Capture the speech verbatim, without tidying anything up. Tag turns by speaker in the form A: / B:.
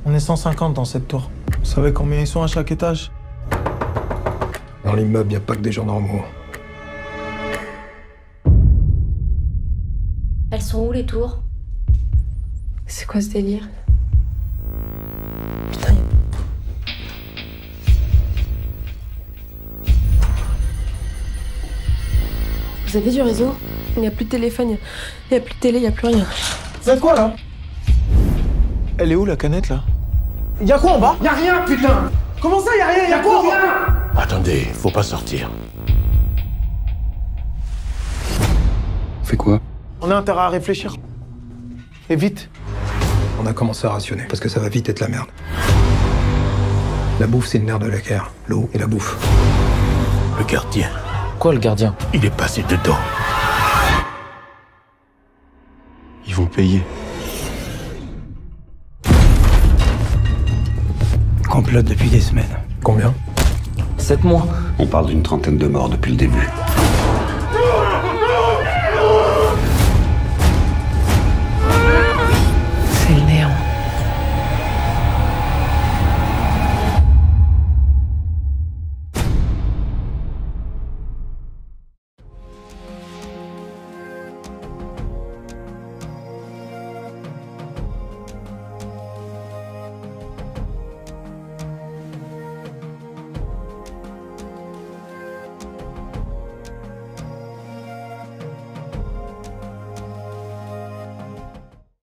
A: On est cent cinquante dans cette tour. Vous savez combien ils sont à chaque étage?
B: Dans l'immeuble, y a pas que des gens normaux.
C: Elles sont où les tours?
D: C'est quoi ce délire? Putain. Vous avez du réseau? Il n'y a plus de téléphone, il n'y a plus de télé, il n'y a plus rien.
A: C'est quoi là? Elle est où la canette là? Y'a quoi en bas?
E: Y'a rien, putain!
A: Comment ça y'a rien? Y'a quoi?
E: Rien!
F: Attendez, faut pas sortir.
B: On fait quoi?
A: On a intérêt à réfléchir. Et vite.
B: On a commencé à rationner, parce que ça va vite être la merde. La bouffe, c'est le nerf de la guerre. L'eau et la bouffe.
F: Le gardien,
G: Quoi, le gardien?
F: il est passé dedans.
G: Ils vont payer.
B: Complote depuis des semaines. Combien?
G: Sept mois.
H: On parle d'une trentaine de morts depuis le début.